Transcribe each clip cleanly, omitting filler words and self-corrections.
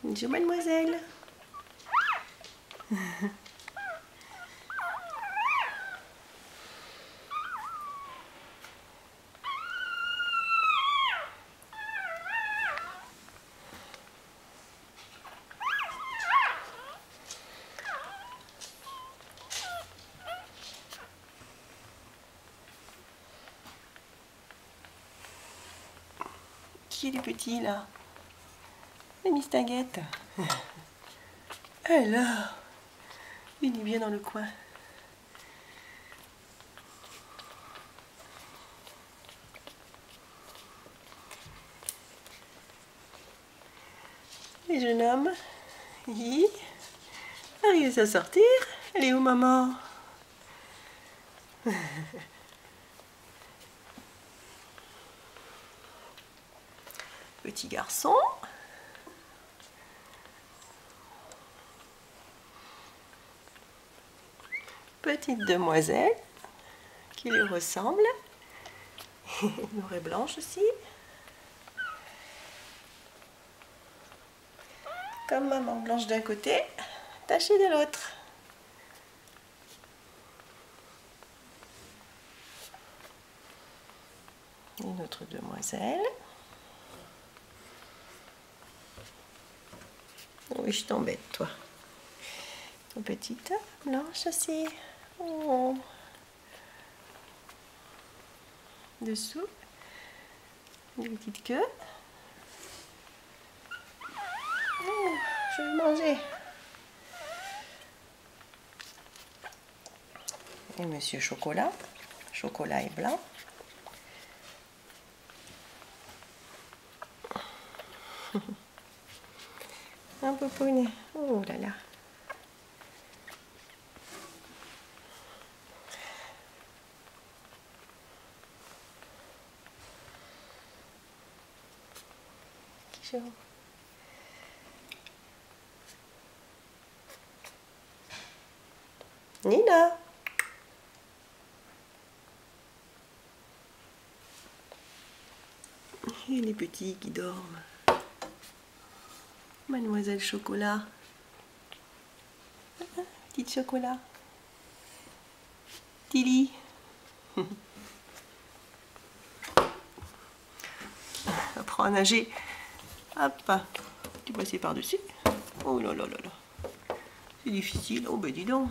Bonjour mademoiselle. Qui est le petit là? La mistinguette. Alors, il est bien dans le coin. Les jeunes hommes, oui, arrivez à sortir. Elle est où maman? Petit garçon. Petite demoiselle qui lui ressemble. Noire et blanche aussi. Comme maman, blanche d'un côté, tachée de l'autre. Une autre demoiselle. Oui, je t'embête, toi. Une petite blanche aussi. Oh. Dessous, une petite queue. Oh, je vais manger. Et monsieur Chocolat. Chocolat et blanc. Un poponnet. Oh là là. Qui joue. Nina. Et les petits qui dorment. Mademoiselle Chocolat. Petite Chocolat. Tilly. Apprends à nager. Hop. Tu passes par-dessus. Oh là là là là. C'est difficile. Oh ben dis donc.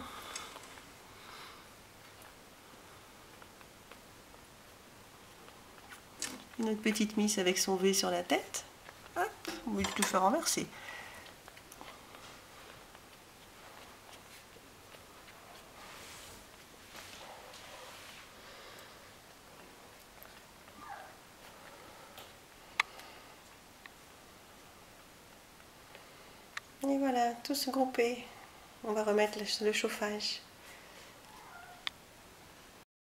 Une autre petite miss avec son V sur la tête. Hop, on va te faire renverser. Et voilà, tous groupés. On va remettre le chauffage.